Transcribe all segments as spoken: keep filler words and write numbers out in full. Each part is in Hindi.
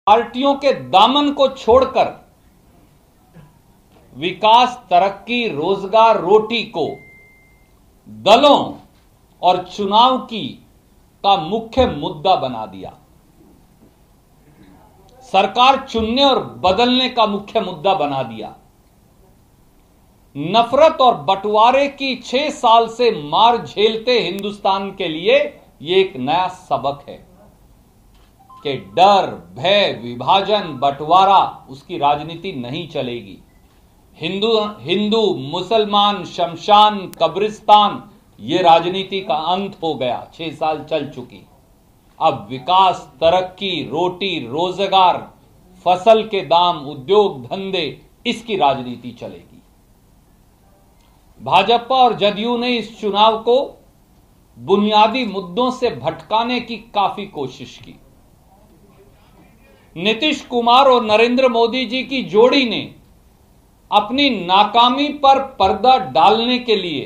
पार्टियों के दामन को छोड़कर विकास, तरक्की, रोजगार, रोटी को दलों और चुनाव की का मुख्य मुद्दा बना दिया। सरकार चुनने और बदलने का मुख्य मुद्दा बना दिया। नफरत और बंटवारे की छह साल से मार झेलते हिंदुस्तान के लिए यह एक नया सबक है कि डर, भय, विभाजन, बंटवारा उसकी राजनीति नहीं चलेगी। हिंदू हिंदू मुसलमान, शमशान, कब्रिस्तान, ये राजनीति का अंत हो गया। छह साल चल चुकी। अब विकास, तरक्की, रोटी, रोजगार, फसल के दाम, उद्योग धंधे, इसकी राजनीति चलेगी। भाजपा और जदयू ने इस चुनाव को बुनियादी मुद्दों से भटकाने की काफी कोशिश की। नीतीश कुमार और नरेंद्र मोदी जी की जोड़ी ने अपनी नाकामी पर पर्दा डालने के लिए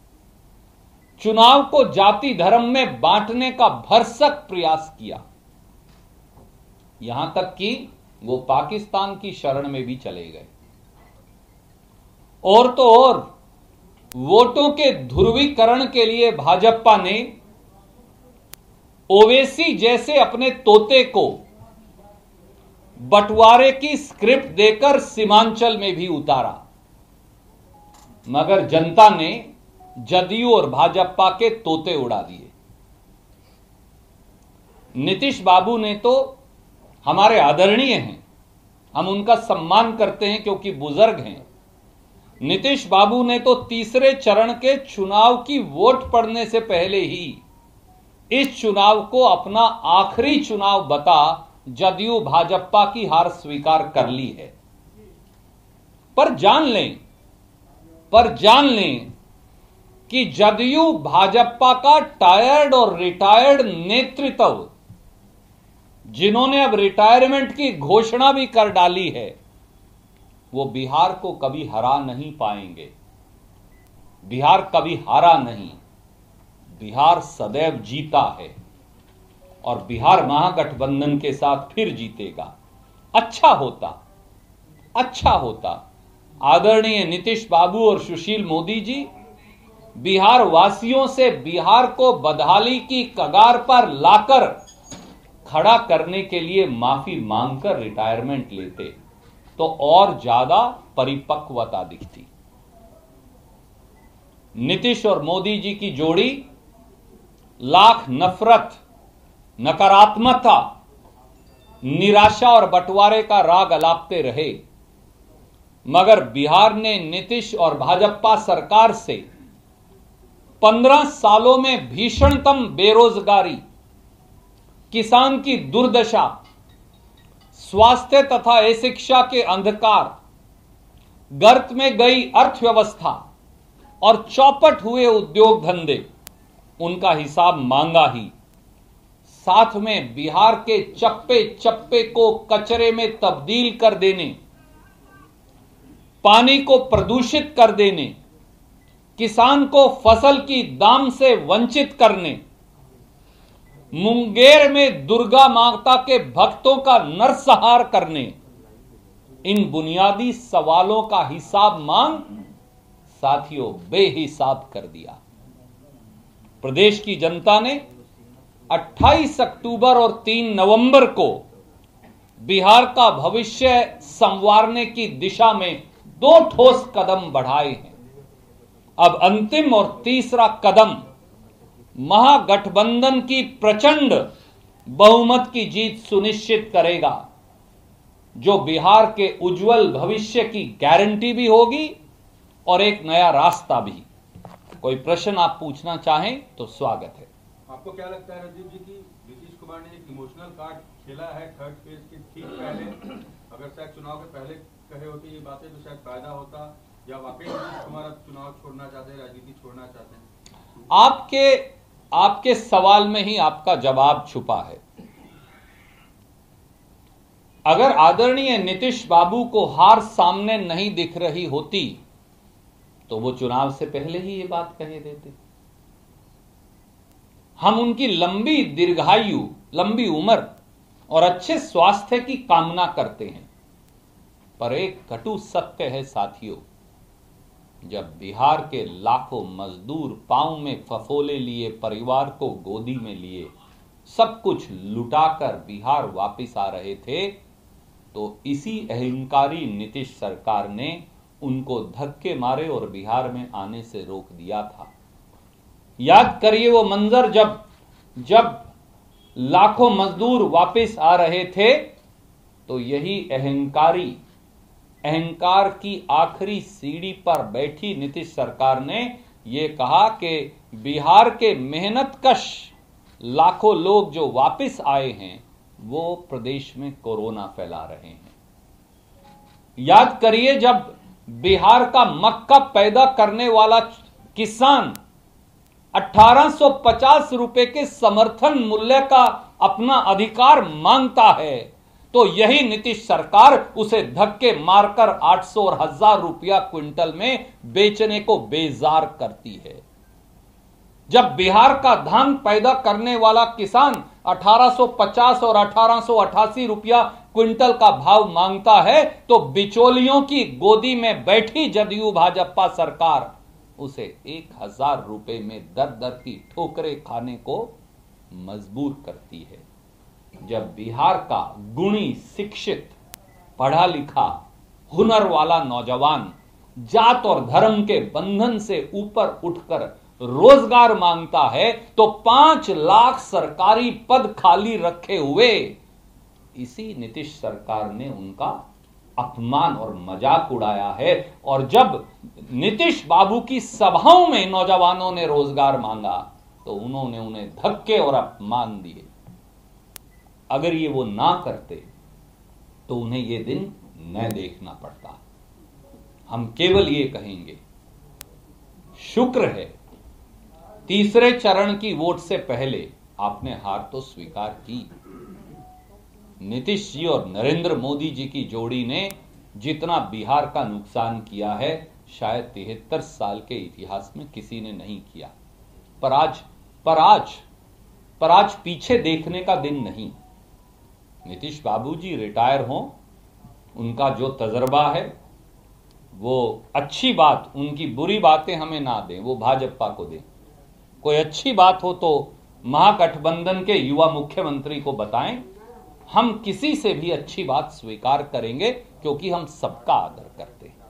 चुनाव को जाति धर्म में बांटने का भरसक प्रयास किया। यहां तक कि वो पाकिस्तान की शरण में भी चले गए। और तो और वोटों के ध्रुवीकरण के लिए भाजपा ने ओवैसी जैसे अपने तोते को बंटवारे की स्क्रिप्ट देकर सीमांचल में भी उतारा, मगर जनता ने जदयू और भाजपा के तोते उड़ा दिए। नीतीश बाबू ने तो हमारे आदरणीय हैं, हम उनका सम्मान करते हैं क्योंकि बुजुर्ग हैं। नीतीश बाबू ने तो तीसरे चरण के चुनाव की वोट पड़ने से पहले ही इस चुनाव को अपना आखिरी चुनाव बता जदयू भाजपा की हार स्वीकार कर ली है। पर जान लें पर जान लें कि जदयू भाजपा का टायर्ड और रिटायर्ड नेतृत्व, जिन्होंने अब रिटायरमेंट की घोषणा भी कर डाली है, वो बिहार को कभी हरा नहीं पाएंगे। बिहार कभी हारा नहीं, बिहार सदैव जीता है और बिहार महागठबंधन के साथ फिर जीतेगा। अच्छा होता अच्छा होता आदरणीय नीतीश बाबू और सुशील मोदी जी बिहार वासियों से बिहार को बदहाली की कगार पर लाकर खड़ा करने के लिए माफी मांगकर रिटायरमेंट लेते तो और ज्यादा परिपक्वता दिखती। नीतीश और मोदी जी की जोड़ी लाख नफरत, नकारात्मकता, निराशा और बंटवारे का राग अलापते रहे, मगर बिहार ने नीतीश और भाजपा सरकार से पंद्रह सालों में भीषणतम बेरोजगारी, किसान की दुर्दशा, स्वास्थ्य तथा अशिक्षा के अंधकार, गर्त में गई अर्थव्यवस्था और चौपट हुए उद्योग धंधे, उनका हिसाब मांगा ही। साथ में बिहार के चप्पे चप्पे को कचरे में तब्दील कर देने, पानी को प्रदूषित कर देने, किसान को फसल की दाम से वंचित करने, मुंगेर में दुर्गा माता के भक्तों का नरसंहार करने, इन बुनियादी सवालों का हिसाब मांग साथियों बेहिसाब कर दिया। प्रदेश की जनता ने अट्ठाईस अक्टूबर और तीन नवंबर को बिहार का भविष्य संवारने की दिशा में दो ठोस कदम बढ़ाए हैं। अब अंतिम और तीसरा कदम महागठबंधन की प्रचंड बहुमत की जीत सुनिश्चित करेगा, जो बिहार के उज्जवल भविष्य की गारंटी भी होगी और एक नया रास्ता भी। कोई प्रश्न आप पूछना चाहें तो स्वागत है। आपको क्या लगता है राजीव जी की नीतीश कुमार ने एक इमोशनल कार्ड खेला है थर्ड फेज के ठीक पहले? अगर शायद चुनाव के पहले कहे होते ये बातें तो शायद फायदा होता, या वाकई नीतीश कुमार अब चुनाव छोड़ना चाहते हैं, राजनीति छोड़ना चाहते हैं? आपके आपके सवाल में ही आपका जवाब छुपा है। अगर आदरणीय नीतीश बाबू को हार सामने नहीं दिख रही होती तो वो चुनाव से पहले ही ये बात कहे देते। हम उनकी लंबी दीर्घायु, लंबी उम्र और अच्छे स्वास्थ्य की कामना करते हैं। पर एक कटु सत्य है साथियों, जब बिहार के लाखों मजदूर पांव में फफोले लिए, परिवार को गोदी में लिए, सब कुछ लुटाकर बिहार वापस आ रहे थे, तो इसी अहंकारी नीतीश सरकार ने उनको धक्के मारे और बिहार में आने से रोक दिया था। याद करिए वो मंजर, जब जब लाखों मजदूर वापस आ रहे थे तो यही अहंकारी अहंकार की आखिरी सीढ़ी पर बैठी नीतीश सरकार ने यह कहा कि बिहार के मेहनतकश लाखों लोग जो वापस आए हैं वो प्रदेश में कोरोना फैला रहे हैं। याद करिए, जब बिहार का मक्का पैदा करने वाला किसान अठारह सौ पचास रुपए के समर्थन मूल्य का अपना अधिकार मांगता है, तो यही नीतीश सरकार उसे धक्के मारकर आठ सौ और हजार रुपया क्विंटल में बेचने को बेजार करती है। जब बिहार का धान पैदा करने वाला किसान अठारह सौ पचास और अठारह सौ अठासी रुपया क्विंटल का भाव मांगता है, तो बिचौलियों की गोदी में बैठी जदयू भाजपा सरकार उसे एक हजार रुपए में दर दर की ठोकरें खाने को मजबूर करती है। जब बिहार का गुणी, शिक्षित, पढ़ा लिखा, हुनर वाला नौजवान जात और धर्म के बंधन से ऊपर उठकर रोजगार मांगता है, तो पांच लाख सरकारी पद खाली रखे हुए इसी नीतीश सरकार ने उनका अपमान और मजाक उड़ाया है। और जब नीतीश बाबू की सभाओं में नौजवानों ने रोजगार मांगा तो उन्होंने उन्हें धक्के और अपमान दिए। अगर ये वो ना करते तो उन्हें ये दिन न देखना पड़ता। हम केवल ये कहेंगे, शुक्र है तीसरे चरण की वोट से पहले आपने हार तो स्वीकार की। नीतीश जी और नरेंद्र मोदी जी की जोड़ी ने जितना बिहार का नुकसान किया है, शायद तिहत्तर साल के इतिहास में किसी ने नहीं किया। पर आज पर आज पर आज पीछे देखने का दिन नहीं। नीतीश बाबू जी रिटायर हों, उनका जो तजर्बा है वो अच्छी बात, उनकी बुरी बातें हमें ना दें, वो भाजपा को दें। कोई अच्छी बात हो तो महागठबंधन के युवा मुख्यमंत्री को बताएं। हम किसी से भी अच्छी बात स्वीकार करेंगे क्योंकि हम सबका आदर करते हैं।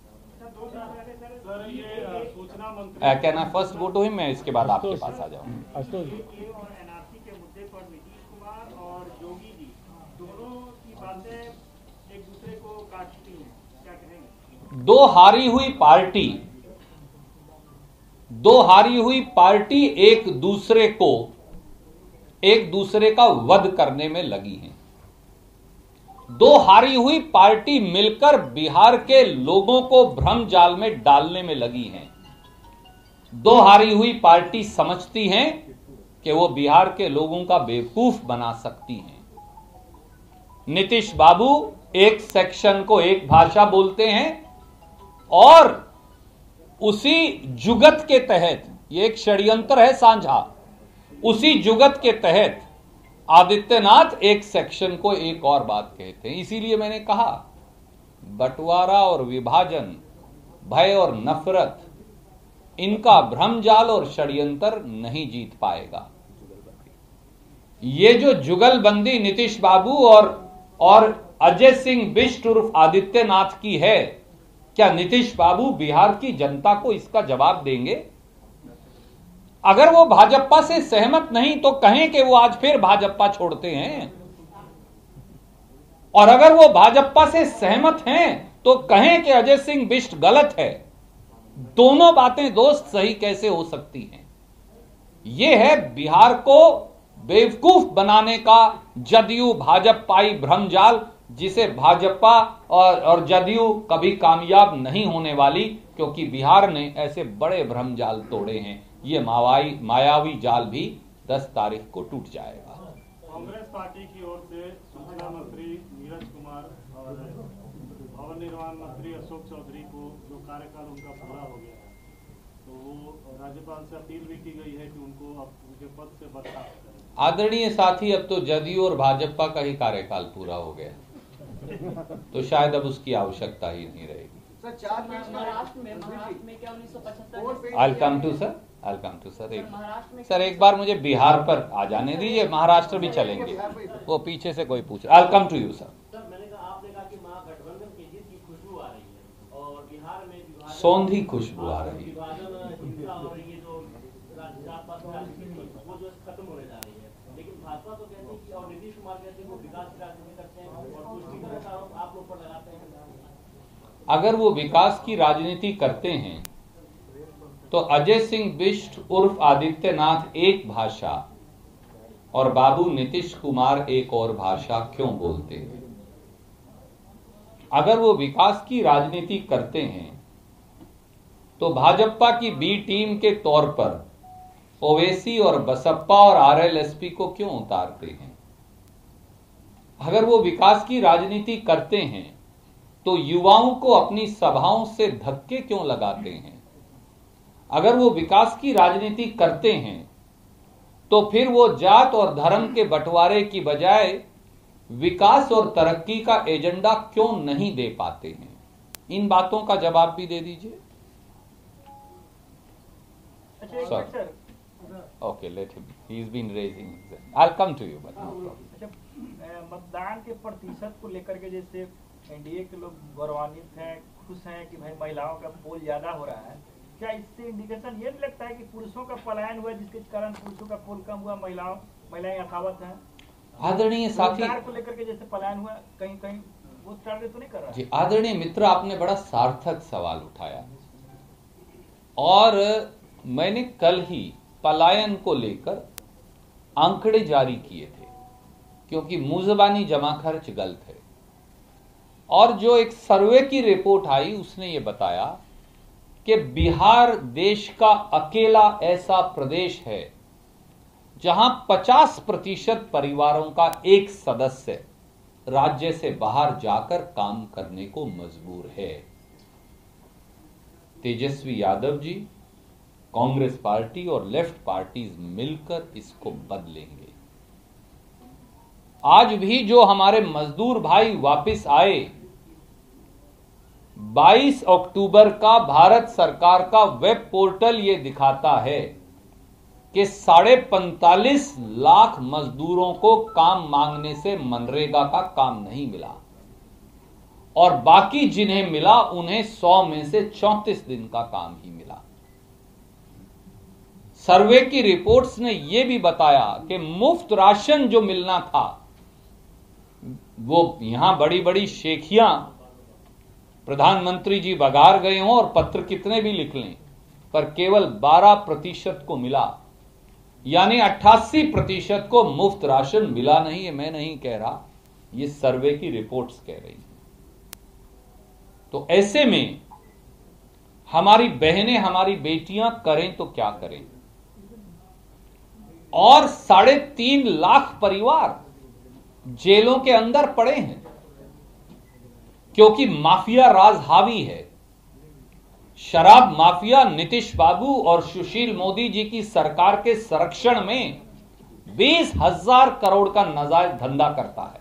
Can I first go to him, मैं इसके बाद आपके पास आ जाऊंगा। दो हारी हुई पार्टी दो हारी हुई पार्टी एक दूसरे को एक दूसरे का वध करने में लगी हैं। दो हारी हुई पार्टी मिलकर बिहार के लोगों को भ्रम जाल में डालने में लगी हैं। दो हारी हुई पार्टी समझती हैं कि वो बिहार के लोगों का बेवकूफ बना सकती हैं। नीतीश बाबू एक सेक्शन को एक भाषा बोलते हैं और उसी जुगत के तहत, ये एक षड्यंत्र है साझा, उसी जुगत के तहत आदित्यनाथ एक सेक्शन को एक और बात कहते हैं। इसीलिए मैंने कहा, बंटवारा और विभाजन, भय और नफरत, इनका भ्रमजाल और षड्यंत्र नहीं जीत पाएगा। ये जो जुगलबंदी नीतीश बाबू और और अजय सिंह बिष्ट उर्फ आदित्यनाथ की है, क्या नीतीश बाबू बिहार की जनता को इसका जवाब देंगे? अगर वो भाजपा से सहमत नहीं तो कहें कि वो आज फिर भाजपा छोड़ते हैं, और अगर वो भाजपा से सहमत हैं तो कहें कि अजय सिंह बिष्ट गलत है। दोनों बातें दोस्त सही कैसे हो सकती हैं? यह है बिहार को बेवकूफ बनाने का जदयू भाजपाई भ्रमजाल, जिसे भाजपा और, और जदयू कभी कामयाब नहीं होने वाली, क्योंकि बिहार ने ऐसे बड़े भ्रमजाल तोड़े हैं। ये मावाई मायावी जाल भी दस तारीख को टूट जाएगा। कांग्रेस पार्टी की ओर से सूचना मंत्री नीरज कुमार और भवन निर्माण मंत्री अशोक चौधरी को जो कार्यकाल उनका पूरा हो गया है, तो वो राज्यपाल से अपील भी की गई है कि उनको उनके पद से बर्खास्त करें। आदरणीय साथी, अब तो जदयू और भाजपा का ही कार्यकाल पूरा हो गया, तो शायद अब उसकी आवश्यकता ही नहीं रहेगी। महाराष्ट्र में महाराष्ट्र में क्या उन्नीस सौ पचहत्तर I come to sir I come to sir एक सर एक बार मुझे बिहार पर आ जाने दीजिए, महाराष्ट्र भी चलेंगे, वो पीछे से कोई पूछ। I come to you sir. Sir मैंने कहा, आपने कहा कि महागठबंधन की जीत की खुशबू आ रही है और बिहार में विभाजन सौंधी खुशबू आ रही है, विभाजन हिंसा और ये जो जात पात की राजनीति थी वो जो खत्म होने जा रही है, लेकिन भाजपा तो कहती है कि और नीतीश कुमार कहते हैं वो विकास की राजनीति करते हैं और पुष्टिकरण का आरोप आप लोग पर लगाते हैं। अगर वो विकास की राजनीति करते हैं तो अजय सिंह बिष्ट उर्फ आदित्यनाथ एक भाषा और बाबू नीतीश कुमार एक और भाषा क्यों बोलते हैं? अगर वो विकास की राजनीति करते हैं तो भाजपा की बी टीम के तौर पर ओवैसी और बसपा और आरएलएसपी को क्यों उतारते हैं? अगर वो विकास की राजनीति करते हैं तो युवाओं को अपनी सभाओं से धक्के क्यों लगाते हैं? अगर वो विकास की राजनीति करते हैं तो फिर वो जात और धर्म के बंटवारे की बजाय विकास और तरक्की का एजेंडा क्यों नहीं दे पाते हैं? इन बातों का जवाब भी दे दीजिए। Sir okay, let him, he is been raising, I will come to you, but no problem. मतदान के प्रतिशत को लेकर के जैसे एनडीए के लोग गौरवान्वित हैं, खुश हैं कि भाई महिलाओं का पोल ज्यादा हो रहा है, क्या इससे इंडिकेशन ये नहीं लगता है कि पुरुषों का पलायन हुआ जिसके कारण पुरुषों का पोल कम हुआ, महिलाओं महिलाएं यथावत हैं? आदरणीय साथी, रोजगार को लेकर के जैसे पलायन हुआ कहीं कहीं वो टारगेट तो नहीं कर रहा जी। आदरणीय मित्र, आपने बड़ा सार्थक सवाल उठाया और मैंने कल ही पलायन को लेकर आंकड़े जारी किए थे, क्योंकि मुजबानी जमा खर्च गलत है। और जो एक सर्वे की रिपोर्ट आई उसने ये बताया कि बिहार देश का अकेला ऐसा प्रदेश है जहां पचास प्रतिशत परिवारों का एक सदस्य राज्य से बाहर जाकर काम करने को मजबूर है। तेजस्वी यादव जी, कांग्रेस पार्टी और लेफ्ट पार्टीज मिलकर इसको बदलेंगे। आज भी जो हमारे मजदूर भाई वापस आए, बाईस अक्टूबर का भारत सरकार का वेब पोर्टल ये दिखाता है कि साढ़े पैंतालीस लाख मजदूरों को काम मांगने से मनरेगा का काम नहीं मिला और बाकी जिन्हें मिला उन्हें सौ में से चौंतीस दिन का काम ही मिला। सर्वे की रिपोर्ट्स ने यह भी बताया कि मुफ्त राशन जो मिलना था, वो यहां बड़ी बड़ी शेखियां प्रधानमंत्री जी बघार गए हों और पत्र कितने भी लिख लें, पर केवल बारह प्रतिशत को मिला, यानी अट्ठासी प्रतिशत को मुफ्त राशन मिला नहीं है। मैं नहीं कह रहा, ये सर्वे की रिपोर्ट्स कह रही हैं। तो ऐसे में हमारी बहनें, हमारी बेटियां करें तो क्या करें? और साढ़े तीन लाख परिवार जेलों के अंदर पड़े हैं क्योंकि माफिया राज हावी है। शराब माफिया नीतीश बाबू और सुशील मोदी जी की सरकार के संरक्षण में बीस हजार करोड़ का नाजायज धंधा करता है।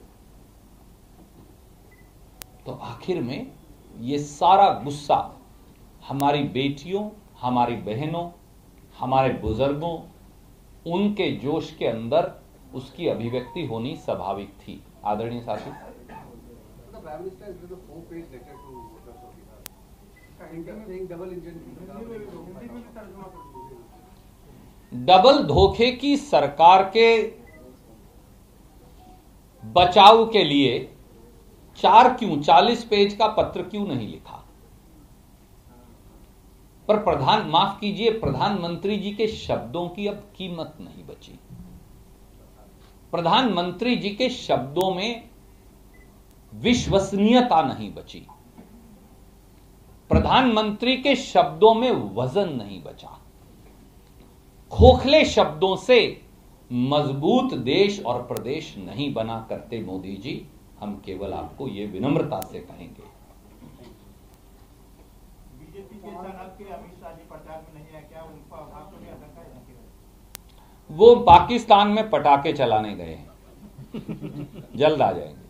तो आखिर में ये सारा गुस्सा हमारी बेटियों, हमारी बहनों, हमारे बुजुर्गों, उनके जोश के अंदर उसकी अभिव्यक्ति होनी स्वाभाविक थी। आदरणीय साथी, डबल धोखे की सरकार के बचाव के लिए चार क्यों चालीस पेज का पत्र क्यों नहीं लिखा? पर प्रधान माफ कीजिए, प्रधानमंत्री जी के शब्दों की अब कीमत नहीं बची। प्रधानमंत्री जी के शब्दों में विश्वसनीयता नहीं बची। प्रधानमंत्री के शब्दों में वजन नहीं बचा। खोखले शब्दों से मजबूत देश और प्रदेश नहीं बना करते मोदी जी, हम केवल आपको यह विनम्रता से कहेंगे। बीजेपी के अमित शाह जी प्रचार में नहीं है, क्या उनका अभाव तो नहीं आता है? वो पाकिस्तान में पटाखे चलाने गए हैं, जल्द आ जाएंगे।